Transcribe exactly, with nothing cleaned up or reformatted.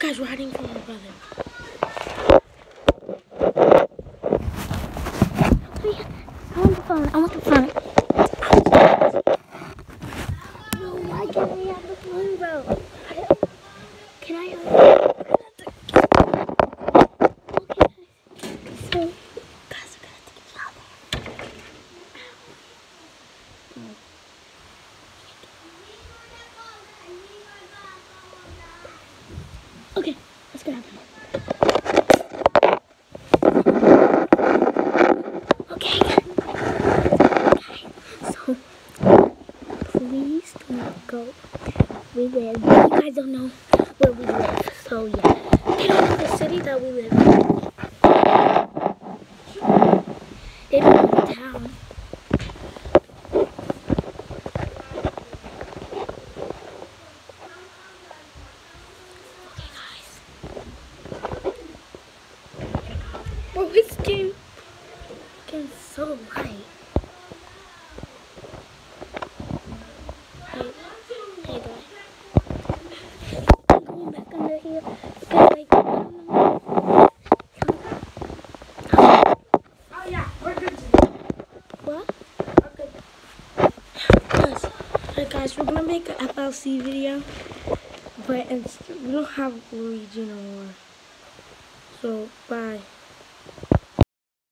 guys, we're hiding from my brother. I want the phone. I want the phone. No, why can't we have the phone, bro? Can I have it? Okay, so, guys, we're gonna take a shot there. Okay, let's grab him. Okay, okay, so please don't go. We live. You guys don't know where we live, so yeah. They don't know the city that we live in. They don't know the town. Okay, guys. Bro, it's getting, getting so light. Hey, hey guys. I'm going back under here because like, I don't know. Oh yeah, we're good today. What? We're good. Guys, alright guys, we're gonna make an F L C video, but it's, we don't have Luigi no more. So, bye.